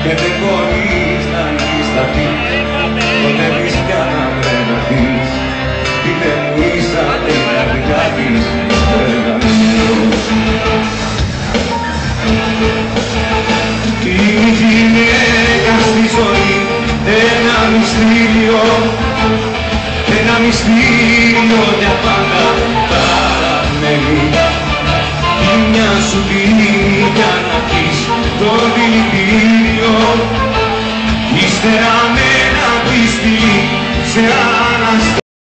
και δεν μπορείς να αντισταθείς. Ποτέ πεις πια να βρεθείς, είτε μου ήσατε η καρδιά της περγαμμένος. Η γυναίκα στη ζωή ένα μυστήριο για πάντα παραμένει. Η μια σου δίνει για να πεις το δηλητήριο, ύστερα με ένα πίστη σε